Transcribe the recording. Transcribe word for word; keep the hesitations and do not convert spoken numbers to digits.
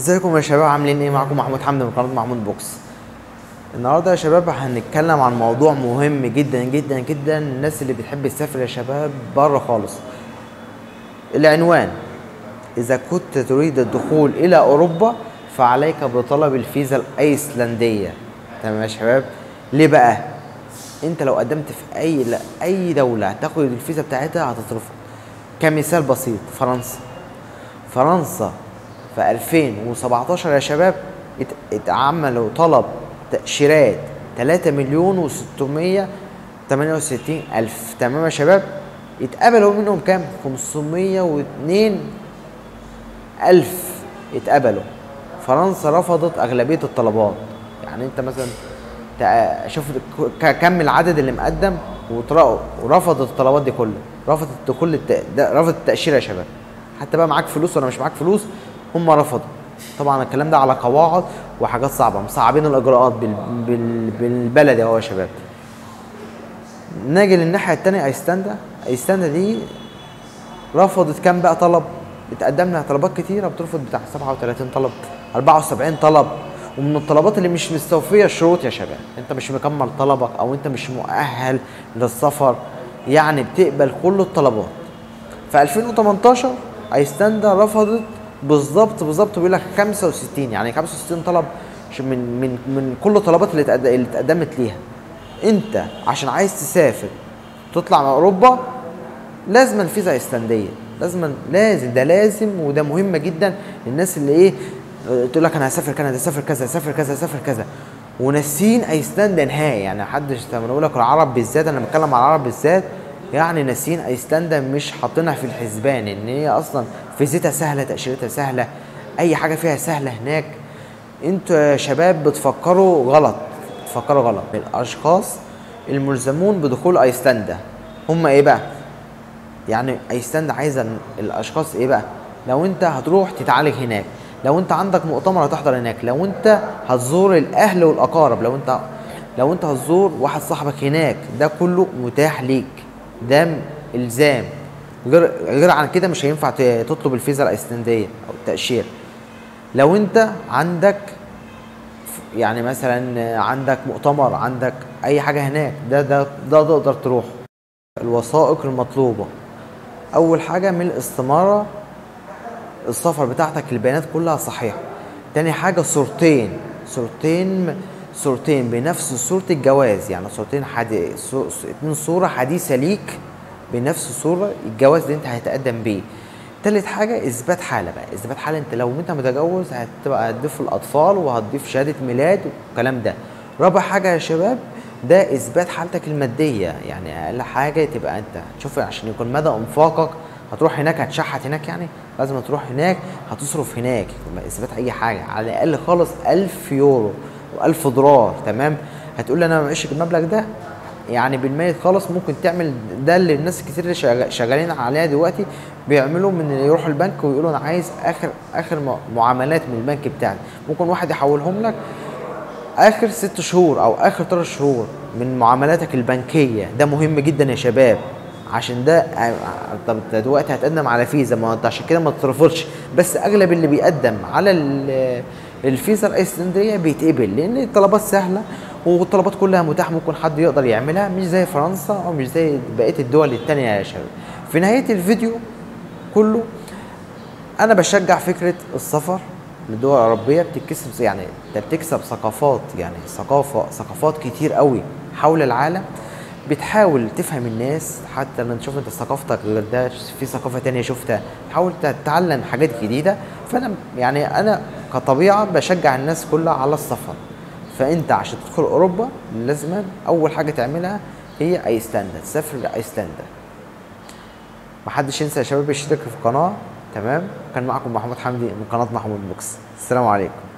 ازيكم يا شباب، عاملين ايه؟ معاكم محمود حمدي من قناه محمود بوكس. النهارده يا شباب هنتكلم عن موضوع مهم جدا جدا جدا، الناس اللي بتحب تسافر يا شباب بره خالص. العنوان: اذا كنت تريد الدخول الى اوروبا فعليك بطلب الفيزا الايسلنديه. تمام يا شباب؟ ليه بقى؟ انت لو قدمت في اي لا اي دوله هتاخد الفيزا بتاعتها هتترفض. كمثال بسيط: فرنسا فرنسا في ألفين وسبعتاشر يا شباب اتعملوا طلب تأشيرات تلاتة مليون وستمية تمانية وستين ألف. تمام يا شباب؟ اتقبلوا منهم كام؟ خمسمية واتنين ألف اتقبلوا. فرنسا رفضت أغلبية الطلبات. يعني أنت مثلا شوف كم العدد اللي مقدم ورفضت الطلبات دي كلها، رفضت كل الت... رفضت التأشيرة يا شباب. حتى بقى معاك فلوس ولا مش معاك فلوس هم رفضوا. طبعا الكلام ده على قواعد وحاجات صعبه، مصعبين الاجراءات بال... بال... بالبلد اهو يا شباب. نيجي للناحيه الثانيه، ايسلندا ايسلندا دي رفضت كام بقى طلب؟ اتقدم لها طلبات كتيره، بترفض بتاع سبعة وتلاتين طلب، أربعة وسبعين طلب. ومن الطلبات اللي مش مستوفيه الشروط يا شباب، انت مش مكمل طلبك او انت مش مؤهل للسفر، يعني بتقبل كل الطلبات. في ألفين وتمنتاشر ايسلندا رفضت بالظبط بالظبط بيقول لك خمسة وستين، يعني خمسة وستين طلب من من من كل الطلبات اللي اللي اتقدمت ليها. انت عشان عايز تسافر تطلع من اوروبا لازم الفيزا ايسلنديه، لازم لازم ده لازم وده مهمه جدا للناس اللي ايه تقول لك انا هسافر كندا، هسافر كذا، هسافر كذا، هسافر كذا، وناسين ايسلندا نهائي. يعني محدش، انا بقول لك العرب بالذات، انا بتكلم على العرب بالذات، يعني ناسين ايسلندا، مش حاطينها في الحسبان ان هي اصلا فيزتها سهله، تاشيرتها سهله، اي حاجه فيها سهله هناك. انتوا يا شباب بتفكروا غلط، بتفكروا غلط. الاشخاص الملزمون بدخول ايسلندا هم ايه بقى؟ يعني ايسلندا عايزه الاشخاص ايه بقى؟ لو انت هتروح تتعالج هناك، لو انت عندك مؤتمر هتحضر هناك، لو انت هتزور الاهل والاقارب، لو انت لو انت هتزور واحد صاحبك هناك، ده كله متاح ليك، ده الزام. غير غير عن كده مش هينفع تطلب الفيزا الايسلنديه او التاشيره. لو انت عندك يعني مثلا عندك مؤتمر، عندك اي حاجه هناك، ده ده ده تقدر تروح. الوثائق المطلوبه: اول حاجه ملء استماره السفر بتاعتك، البيانات كلها صحيحه. تاني حاجه صورتين صورتين صورتين بنفس صوره الجواز، يعني صورتين حدي... صو... اتنين صوره حديثه ليك بنفس صوره الجواز اللي انت هتقدم بيه. تالت حاجه اثبات حاله بقى، اثبات حاله. انت لو انت متجوز هتبقى هتضيف الاطفال وهتضيف شهاده ميلاد والكلام ده. رابع حاجه يا شباب ده اثبات حالتك الماديه، يعني اقل حاجه تبقى انت تشوف عشان يكون مدى انفاقك. هتروح هناك هتشحت هناك، يعني لازم تروح هناك هتصرف هناك، اثبات اي حاجه على الاقل خالص ألف يورو وألف دولار. تمام؟ هتقول لي انا ما معيش المبلغ ده، يعني بالميت خالص ممكن تعمل ده اللي الناس كتير اللي شغالين عليها دلوقتي بيعملوا، من يروحوا البنك ويقولوا انا عايز اخر اخر معاملات من البنك بتاعي. ممكن واحد يحولهم لك اخر ست شهور او اخر ثلاث شهور من معاملاتك البنكيه. ده مهم جدا يا شباب، عشان ده طب دلوقتي هتقدم على فيزا، ما انت عشان كده ما تترفضش. بس اغلب اللي بيقدم على الفيزا الايسلنديه بيتقبل، لان الطلبات سهله والطلبات كلها متاحه، ممكن حد يقدر يعملها، مش زي فرنسا او مش زي بقيه الدول التانيه يا شباب. في نهايه الفيديو كله انا بشجع فكره السفر للدول الاوروبيه، بتكسب يعني انت بتكسب ثقافات، يعني ثقافه ثقافات كتير قوي حول العالم. بتحاول تفهم الناس، حتى لما تشوف انت ثقافتك غير ده في ثقافه تانية شفتها، تحاول تتعلم حاجات جديده. فانا يعني انا كطبيعه بشجع الناس كلها على السفر. فانت عشان تدخل اوروبا لازم اول حاجه تعملها هي ايسلندا، تسافر لايسلندا. محدش ينسى يا شباب يشترك في القناه. تمام؟ كان معكم محمود حمدي من قناه محمود بوكس. السلام عليكم.